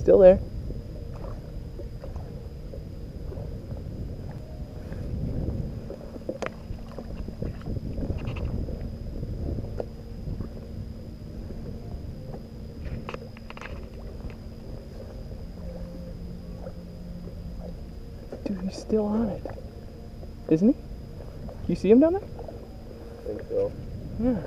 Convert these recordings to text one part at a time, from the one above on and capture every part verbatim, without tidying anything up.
still there. Dude, he's still on it. Isn't he? You see him down there? I think so. Yeah.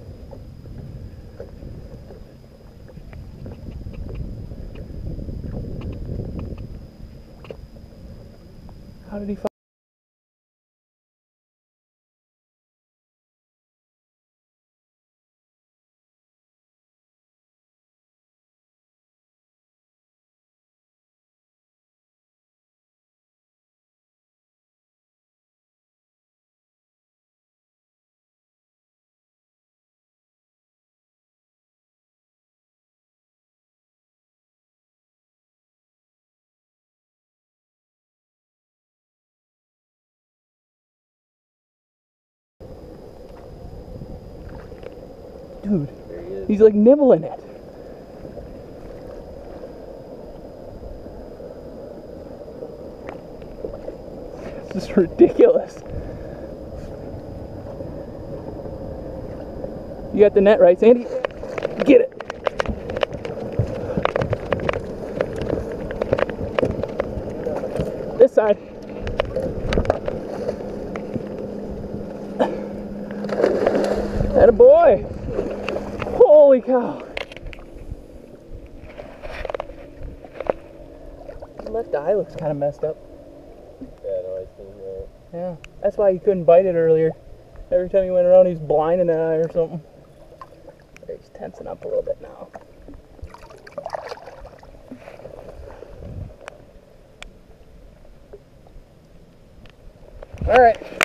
How did he find? Dude, he he's like nibbling it. This is ridiculous. You got the net right, Sandy? Get it. This side. Atta boy. Holy cow. The left eye looks kind of messed up. Yeah, no, I seen that. Yeah, that's why he couldn't bite it earlier. Every time he went around, he was blind in the eye or something. He's tensing up a little bit now. All right.